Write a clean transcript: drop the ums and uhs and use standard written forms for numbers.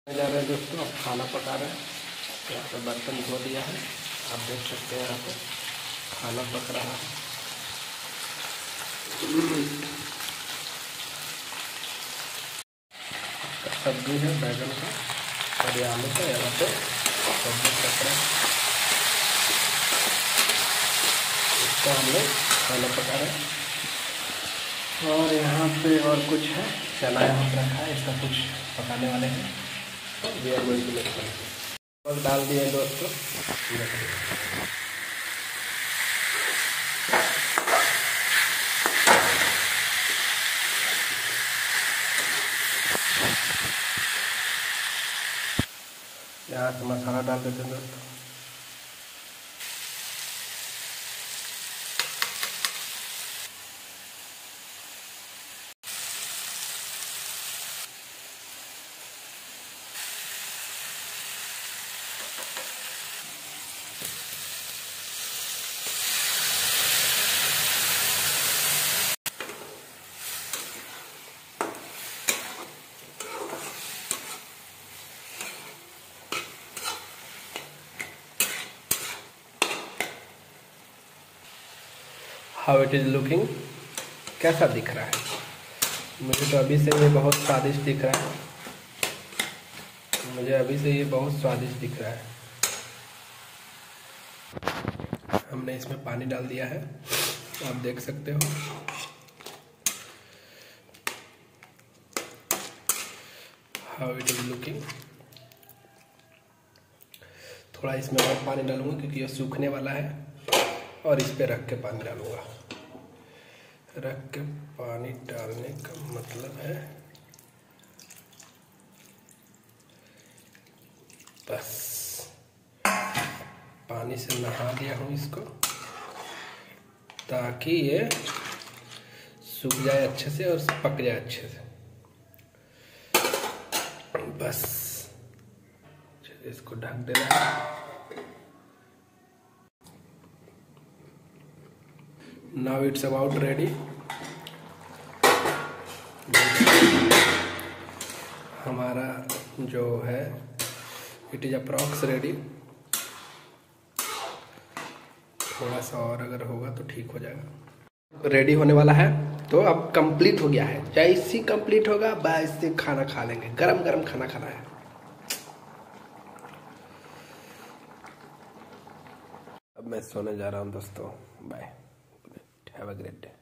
जा रहे हैं दोस्तों, अब खाना पका रहे हैं। यहाँ पे बर्तन धो दिया है, आप देख सकते हैं यहाँ पे खाना पक रहा है। सब्जी है बैगन का और ये आलू का, यहाँ पे सब्जी पक रहा है। इसको हम लोग खाना पका रहे हैं। और यहाँ पे और कुछ है, चना यहाँ पर रखा है, इसका कुछ पकाने वाले हैं। We are going to make something. और डाल दिए दोस्तों, यहाँ से मसाला डाल देते हैं दोस्तों। हाउ इट इज़ लुकिंग, कैसा दिख रहा है? मुझे तो अभी से ये बहुत स्वादिष्ट दिख रहा है। मुझे अभी से ये बहुत स्वादिष्ट दिख रहा है। हमने इसमें पानी डाल दिया है, आप देख सकते हो। How it is looking. थोड़ा इसमें और पानी डालूंगा क्योंकि ये सूखने वाला है, और इस पे रख के पानी डालूंगा। रख के पानी डालने का मतलब है बस पानी से नहा दिया हूँ इसको, ताकि ये सूख जाए अच्छे से और पक जाए अच्छे से। बस इसको ढक देना है। Now it's about ready. हमारा जो है इट इज अप्रॉक्स रेडी। थोड़ा सा और अगर होगा तो ठीक हो जाएगा। रेडी होने वाला है, तो अब कंप्लीट हो गया है। जैसे ही कंप्लीट होगा वैसे खाना खा लेंगे। गरम गरम खाना खाना है। अब मैं सोने जा रहा हूँ दोस्तों। Bye, have a great day.